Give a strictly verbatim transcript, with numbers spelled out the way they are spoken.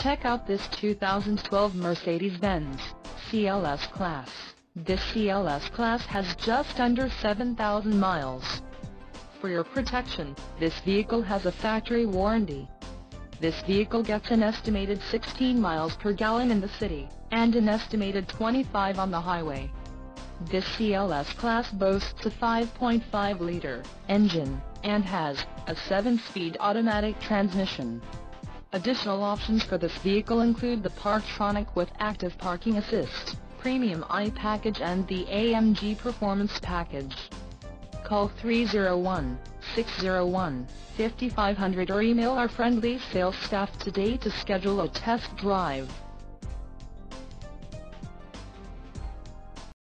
Check out this two thousand twelve Mercedes-Benz C L S Class. This C L S Class has just under seven thousand miles. For your protection, this vehicle has a factory warranty. This vehicle gets an estimated sixteen miles per gallon in the city, and an estimated twenty-five on the highway. This C L S Class boasts a five point five liter engine, and has a seven speed automatic transmission. Additional options for this vehicle include the Parktronic with active parking assist, Premium I package and the A M G Performance package. Call three oh one, six oh one, five five zero zero or email our friendly sales staff today to schedule a test drive.